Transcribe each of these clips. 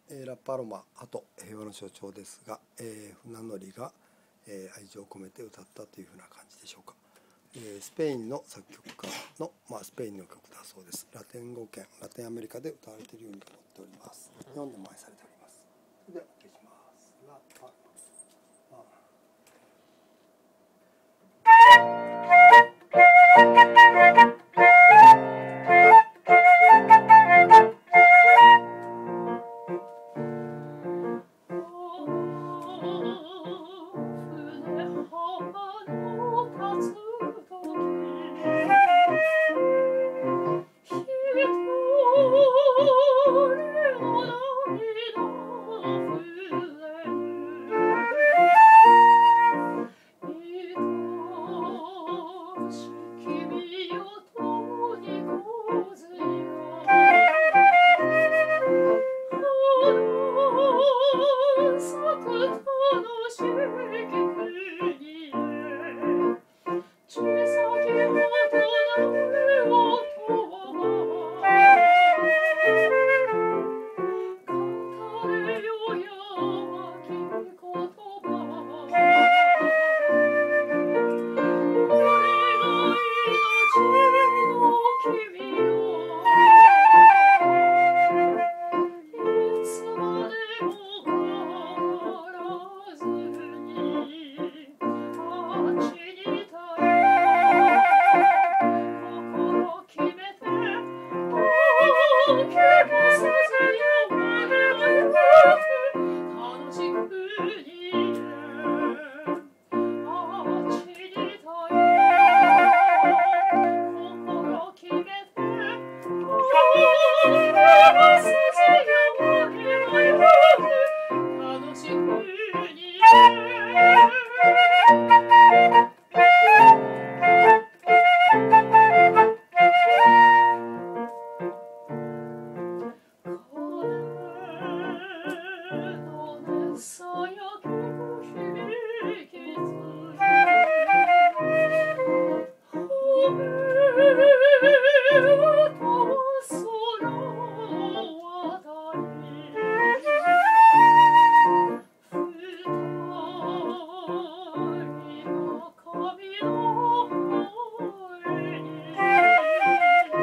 ラ・パロマ、あと平和の象徴ですが、船乗りが、愛情を込めて歌ったというふうな感じでしょうか。スペインの作曲家の、スペインの曲だそうです。ラテン語圏、ラテンアメリカで歌われているように思っております。日本でも愛されております。それではお願いします。ラ・パロ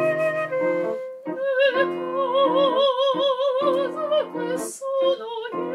Questo